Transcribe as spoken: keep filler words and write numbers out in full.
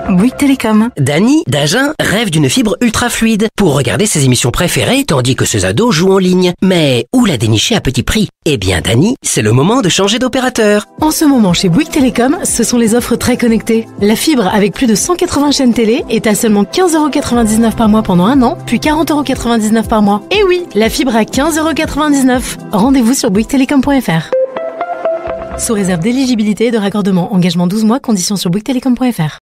Bouygues Télécom. Dany, d'Agen, rêve d'une fibre ultra fluide pour regarder ses émissions préférées tandis que ses ados jouent en ligne. Mais où la dénicher à petit prix? Eh bien Dany, c'est le moment de changer d'opérateur. En ce moment chez Bouygues Télécom, ce sont les offres très connectées. La fibre avec plus de cent quatre-vingts chaînes télé est à seulement quinze euros quatre-vingt-dix-neuf par mois pendant un an, puis quarante euros quatre-vingt-dix-neuf par mois. Et oui, la fibre à quinze euros quatre-vingt-dix-neuf. Rendez-vous sur bouygues télécom point f r. Sous réserve d'éligibilité et de raccordement. Engagement douze mois, conditions sur bouygues télécom point f r.